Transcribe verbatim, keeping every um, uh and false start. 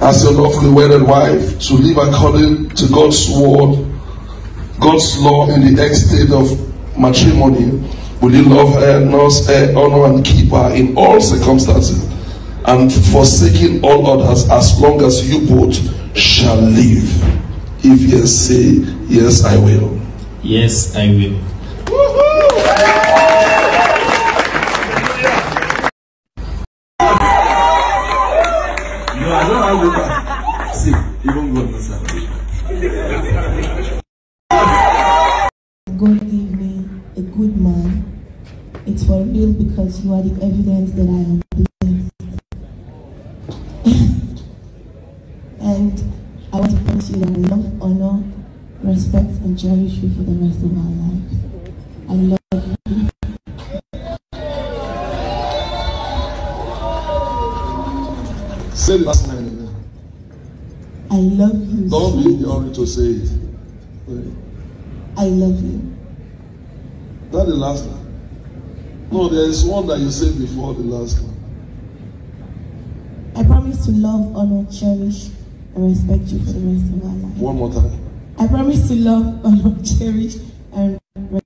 as your lawfully wedded wife, to live according to God's word, God's law in the estate of matrimony? Will you love her, nurse her, honor and keep her in all circumstances, and forsaking all others, as long as you both shall live? If yes, say, yes, I will. Yes, I will. No, I don't have to back. See, you won't go understand. God gave me a good man. It's for real, because you are the evidence that I am blessed. And I want to promise you that I love, honor, respect, and cherish you for the rest of our lives. I love you. Say the last line again. I love you. Don't be in the hurry to say it. Wait. I love you. That's the last line. No, there is one that you said before the last one. I promise to love, honor, cherish, and respect you for the rest of our life. One more time. I promise to love, honor, cherish, and respect